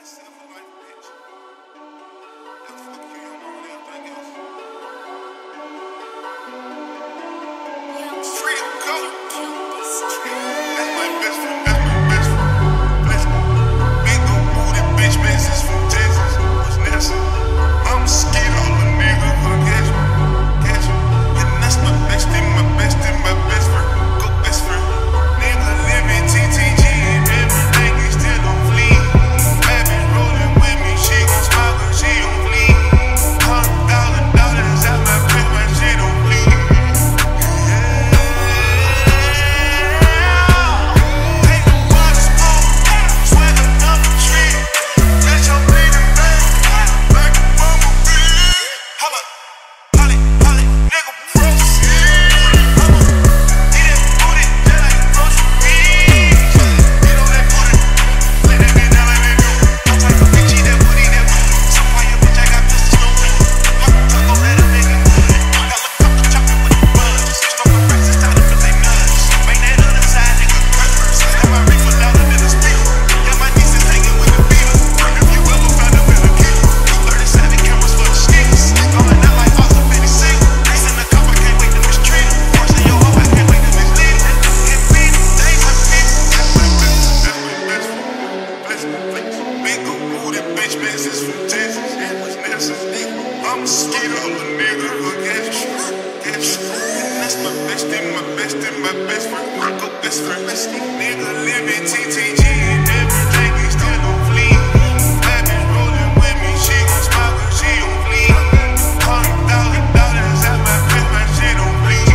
I'm scared of a nigga who gets you. And that's my best friend. I go best friend. Nigga living TTG and everything, he still on fleek. Bad bitch rolling with me, she gon' smile when she on fleek. $100,000 at my crib, my shit on fleek.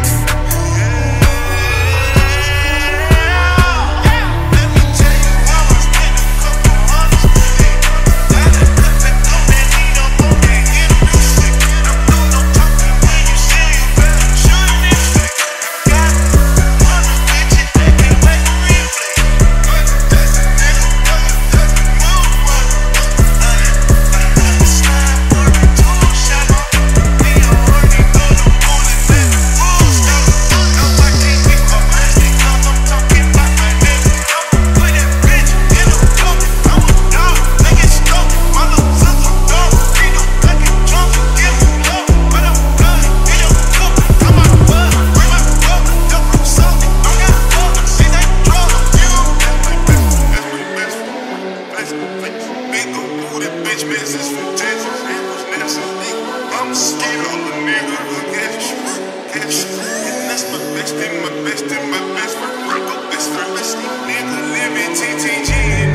Let me tell you how I spent a couple months today. Gotta cut back on that heat up on that interview shit. Don't do no talking when you say you better shoot this shit. Got one of bitches that can't wait to replay. But that's a nigga, that's a move one. Slide for the tool shop. Me already know the bullet back. Full stop. No, I can't get my plastic cause I'm talking about my nigga. I'ma put that bitch in a dope. I'm a dog, make it stop. My little sister dog. Ain't no fucking drunk, give me love. But I'm good, ain't no cook. I'm out of bud, bring my bug. Duck from salt, don't got fuck. See that drug, you. That's my best friend. Big ol' booty bitch, business from Texas. It was nasty. I'm scared of a nigga who gets you. And that's my best friend. I go best friend. Nigga living TTG.